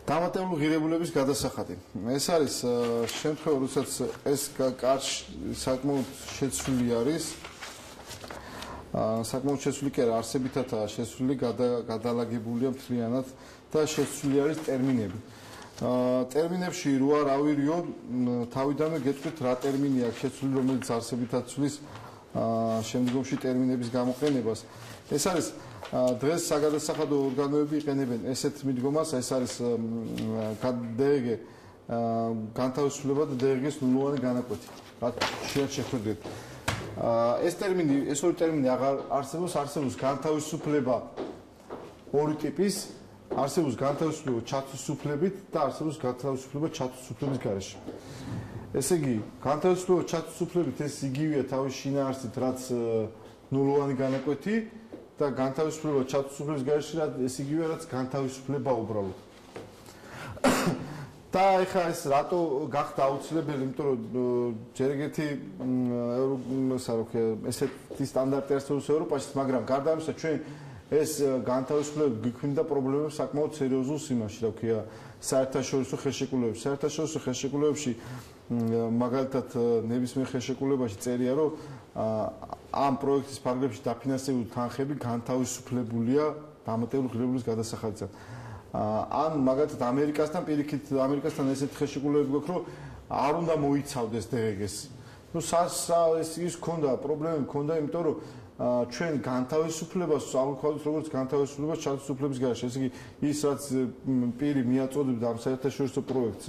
დამატებული ღირებულების გადასახადი. ეს არის შემთხვევა, როდესაც ეს კარში საკმაოდ შეცვლილი არის. საკმაოდ შეცვლილი კი არა, არსებითადაა შეცვლილი, გადალაგებულია მთლიანად და შეცვლილი არის ტერმინები. ტერმინებში რო არ ავირიო, თავიდანვე გეტყვით რა ტერმინი აქვს შეცვლილი, რომელიც არსებითად ცვლის შემდგომში ტერმინების გამოყენებას. ეს არის დღეს საგადასახადო ორგანოები იყენებენ ესეთ მიდგომას, ეს არის DRG განთავისუფლება და DRG-ს ნულოვანი განაკვეთი. რაც შეხედეთ. ეს ტერმინი, ეს ორი ტერმინი აღარ არსებობს, არსებობს განთავისუფლება ორი ტიპის, არსებობს განთავისუფლება ჩათვისუფლებით და არსებობს განთავისუფლება ჩათვისუფლების გარეშე. ესე იგი, განთავისუფლება ჩათვისუფლებით ეს იგივეა თავის შინაარსით, რაც ნულოვანი განაკვეთი და განთავისუფლება ჩათვისუფლების გარეშე ეს იგივეა, რაც განთავისუფლება უბრალოდ. და ეხლა ეს რატო გახდა აუცილებელი, იმიტომ რომ ჯერ ეგეთი ესეთი სტანდარტი არსებობს ევროპაში, მაგრამ გარდა ამისა ჩვენ ეს განთავისუფლება გვიქმნიდა პრობლემებს საკმაოდ სერიოზულ სიმაში, რა ქვია, საერთაშორისო ხელშეკრულებებში. საერთაშორისო ხელშეკრულებებში მაგალითად ნებისმიერ ხელშეკრულებაში წერია, რომ ამ პროექტის ფარგლებში დაფინანსებული თანხები განთავისუფლებულია დამატებული ღირებულების გადასახადისგან. ან მაგალითად ამერიკასთან პირიქით ამერიკასთან ესეთი ხელშეკრულებები გვაქვს, რომ არ უნდა მოიცავდეს DRG-ს. ნუ ის ქონდა პრობლემები ქონდა, იმიტომ რომ ჩვენ განთავისუფლებას ავუქავთ როგორც განთავისუფლებას ჩათვისუფლების გარეშე. ესე იგი ის რაც პირი მიაწოდებდა ამ საერთაშორისო პროექტს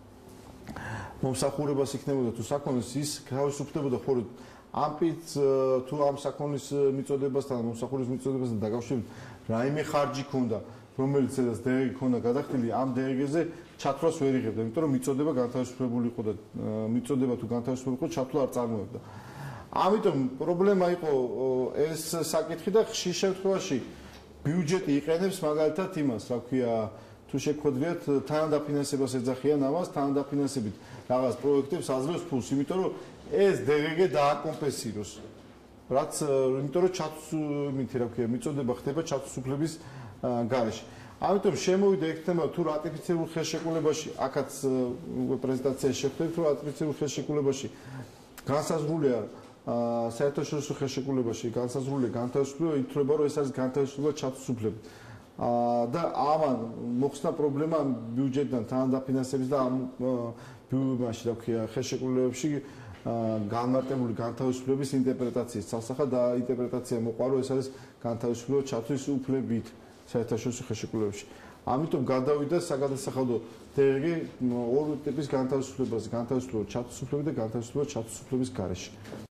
მომსახურებას იქნებოდა თუ საქონლის, ის თავისუფლებოდა ხოლმე ამ პირს თუ ამ საქონლის მიწოდებასთან მომსახურის მიწოდებასთან დაკავშირებით რაიმე ხარჯი ქონდა, რომელიც ეს DRG ქონდა გადახდილი, ამ DRG-ზე ჩათვლას ვერ იღებდა, იმიტომ რომ მიწოდება განთავისუფლებული იყო და მიწოდება თუ განთავისუფლებული იყო, ჩათვლა არ წარმოებდა. ამიტომ პრობლემა იყო ეს საკითხი და ხშირ შემთხვევაში ბიუჯეტი იყენებს მაგალითად იმას, რა ქვია, თუ შეგხვედრიათ თანადაფინანსებას ეძახიან ამას, თანადაფინანსებით რაღაც პროექტებს აძლევს ფულს, იმიტომ რომ ეს DRG დააკომპენსიროს. რაც იმიტომ რომ ჩათვისუფლებით, რა ქვია, მიწოდება ხდება ჩათვისუფლების გარეშე. ამიტომ შემოვიდა ეგ თემა თუ რატიფიცირებულ ხელშეკრულებაში, აქაც პრეზენტაციაში შეხვდებით, რომ რატიფიცირებულ ხელშეკრულებაში განსაზღვრულია საერთაშორისო ხელშეკრულებაში განსაზღვრულია განთავისუფლება, ითვლება რომ ეს არის განთავისუფლება ჩათვისუფლებით. და ამან მოხსნა პრობლემა ბიუჯეტთან თანადაფინანსების და ამ ბიუჯეტში, რა ქვია, ხელშეკრულებებში განმარტებული განთავისუფლების ინტერპრეტაციის ცალსახად და ინტერპრეტაცია მოყვა, რომ ეს არის განთავისუფლება ჩათვისუფლებით საერთაშორისო ხელშეკრულებებში. ამიტომ გადავიდა საგადასახადო DRG ორი ტიპის განთავისუფლებას, განთავისუფლება ჩათვისუფლებით და განთავისუფლება ჩათვისუფლების გარეშე.